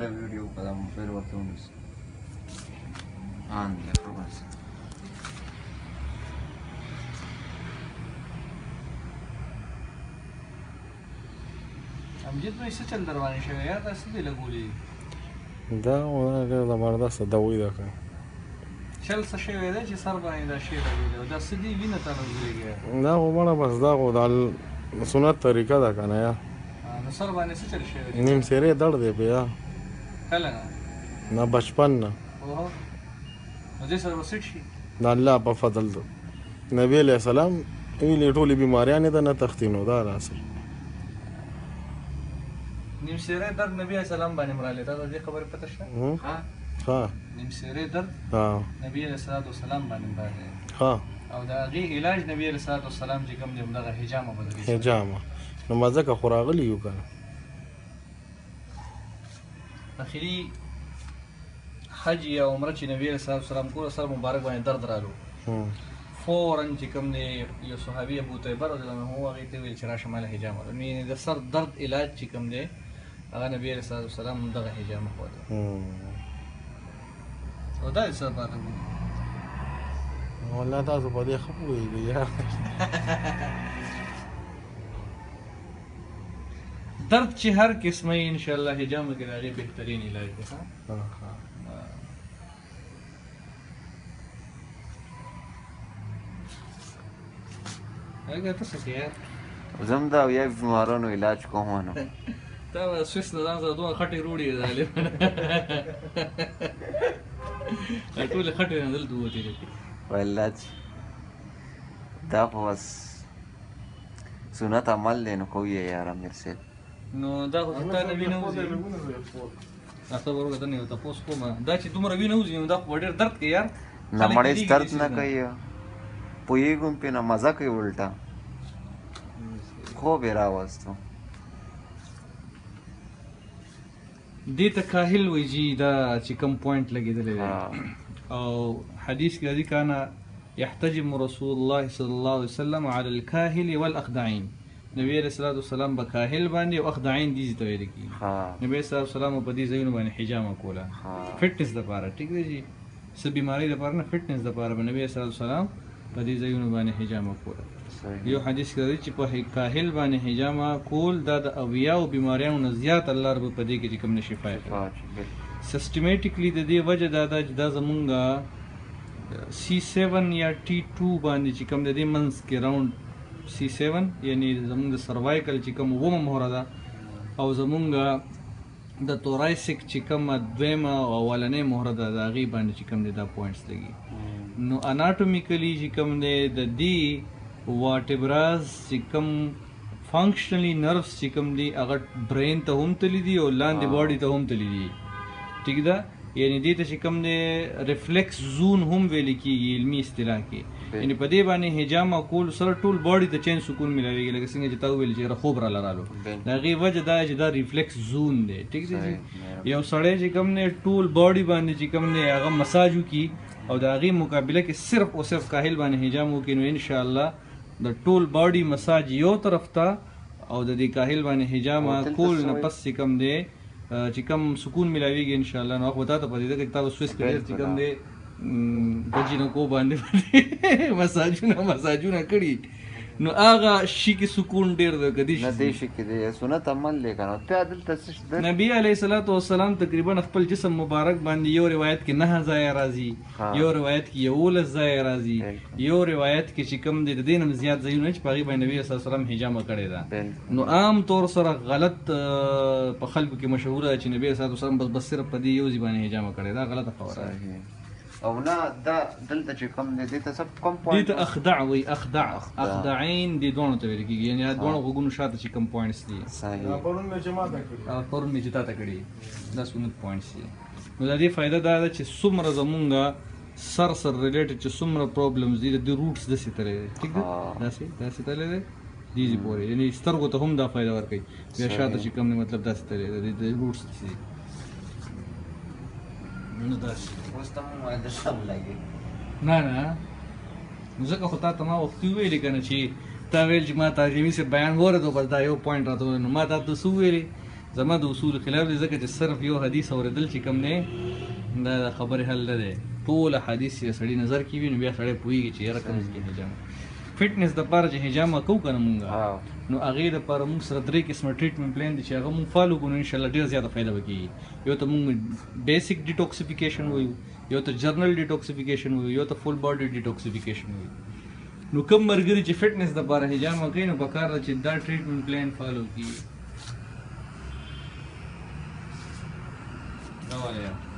ویډیو په موبایل ورته ونیسه آن دی بس امجد نو څه چل دروانه شوی یا تاسو دې لګولې دا ونه زبردست دوی ده که چل څه شوی دی چې سر باندې دا شی لګولې او دا څه دي وینه ته نوزېږي دا خو بڼه بس دا خو د سنت طریقه ده که نه یا نو سر باندې څه چل شوی دی نیم سیرې درد دی په یا کله نه بچپن نه اوهو نو دې سره به سټ شي د الله په فضل ده نبی علیه السلام ویلې ټولې بیماریانې ده نه تښتي نو دا راسه نیم سیرې درد نبی علیه السلام باندې مراله دا د دې خبرې پته شته ها نیم سیرې درد نبی علیه السلام باندې مراله ها او د هغې علاج نبی علیه السلام چې کوم دی همدغه حجامه به درې حجامه نو ما ځکه خو راغلي یو که نه اخري حج یا عمره چې نبی علیه السلام کول سر مبارک باندې درد رالو فوراً چې کوم دی یو صحابي ابو طیبه رضی الله عنه هغې ته ویل چې راشه ماله حجامه نو یعنې د سر درد علاج چې کوم دی هغه نبي علیه السلام دغه حجامه ښوده او دا دې څه لپاره وي والله تاسو په دې ښه پوهېږئ یا درد چې هر قسمه یې انشاءالله حجامه کې د هغې بهترین علاج دی هغه ته څه کوې زه هم د اویا بیمارانو علاج کوم نو تا به سویس نه ځان سره دومره خټې روړې ظالمه ټولې خټې نه دلته ووتې دي والله چې دا خو بس سنت عمل دی نو کوو یې یار امیر صاحب نو دا خو چې تا نه وینه وځي تاسو ورته ته نه یو تپوس کوم دا چې دومره وینه وځي نو دا خو ډېر درد کوي یار نه مړې درد نه کوي پوهېږم پې نه مزه کوي الټا خوب یې راوستو دې ته کاهل وایي جي دا چې کوم پوینټ لګېدلی دی او حدیث کې راځي کانا یحتجم رسول الله صلی الله علیه وسلم علی الکاهل والاخدعین نبی علیه الصلاة والسلام به کاهل باندې او اخدعین دې ته ویل کېږي نبی علیه الصلاة والسلام په دې ځایونو باندې حجامه کوله فټنس دپاره ټیک دی جي څه بیمارۍ دپاره نه فټنس دپاره به نبی علیه الصلاة والسلام په دې ځایونو باندې حجامه کوله یو حدیث کې راځي چې په کاهل باندې حجامه کول دا د اویاو بیماریانو نه زیات الله رب په دې کې چې کوم نه شفا کوي سسټمیټیکلی د دې وجه دا ده چې دا زمونږ C7 یا T2 باندې چې کوم د دې منځ کې راوند C7 یعنی زمونږ د سروایکل چې کوم اومه مهره ده او زمونږ د تورایسک چې کومه دویمه او اولنۍ مهره ده د هغې باندې چې کوم دی دا پوینټس لګي نو اناټومیکلی چې کوم دی د دې واټبراز چې کوم فنکشنلی نروس چې کوم دی هغه برین ته هم تللی دي او لاندې باډي ته هم تللی دي ټیک ده یعنی دې ته چې کوم دی ریفلیکس زون هم ویل کېږي علمي اصطلاح کې یعنی په دې باندې حجامه کول سره ټول باډي ته چین سکون ملاویږي لکه څنګه چې تا وویل چې خوب راله رالو د هغې وجه دا چې دا ریفلیکس زون دی ټیک دی یو سړی چې کوم دی ټول باډي باندې چې کوم دی هغه مساج وکړي او د هغې مقابله کې صرف او صرف کاهل باندې حجام وکړي نو انشاءالله د ټول باډي مساج یو طرف ته او د دې کاهل باندې حجامه کول نه پس چې کوم دی چې کوم سکون ملاویږي انشاءالله نو هغه تا ته پدې ده چې تاسو سویس کې چې کوم دی بجینکو باندې مساجونه کړي نو هغه شي کې سکون ډېر ده که نه دې شي کې دی سنت عمل دی که نو ته دلته څه نبي علیه الصلاة والسلام تقریبا خپل جسم مبارک باندې یو روایت کې 9 ځایه راځي یو روایت کې 11 ځایه راځي یو روایت کې چې کوم دی د دې نه زیات ځایونه چې په هغې باندې نبي صلی الله علیه وسلم حجامه کړې ده نو عام طور سره غلط په خلکو کې مشهوره ده چې نبي صلی الله علیه وسلم بس صرف په دې یو ځای باندې حجامه کړې ده غلطه خبره ده او نه دا دلته چې کوم دی دې ته څه کوم پوینټ دې ته اخدع وایي اخدعین دې دواړو ته ویل کېږي یعنې دواړو غوږونو شاته چې کوم پوینټس دي پرون مې چې تا ته کړي دا سنت پوینټس دي نو د دې فایده دا ده چې څومره زمونږ سر ریلیټډ چې څومره پرابلمز دي د دې روټس داسې تللی دی ټیک ده داسې تللی دی دیزې پورې یعنې سترګو ته هم دا فایده ورکوي بیا شاته چې کوم دی مطلب داسې تللی دی د روټس داسې دي نو داسې اوس ته مو واید شم لګي نه نو ځکه خو تا ته ما وختي وویلې که نه چې تا ویل چې ما تعلیمي صاحب بیان واورېدو بس دا یو پوینټ راته نو ما تا ته څه وویلې زما د اصول خلاف دی ځکه چې صرف یو حدیث اورېدل چې کوم دی دا د خبرې حل نه دی ټول حدیث یې سړي نظر کې وي نو بیا سړی پوهېږي چې یاره کوم ځای کې حجامه فټنس دپاره چې حجامه کوو که نه مونږ نو هغې دپاره مونږ سره 3 قسمه ټریټمنټ پلان دی چې هغه مونږ فالو کړو نو انشاءالله ډېر زیاته فایده به کېږي یو ته مونږ بیسک ډیټوکسیفیکیشن وایو یو ته جرنل ډیټوکسیفیکیشن وایو یو ته فول باډي ډیټوکسیفیکیشن وایو نو کوم ملګري چې فټنس دپاره حجامه کوي نو پکار ده چې دا ټریټمنټ پلان فالو کړي دا والا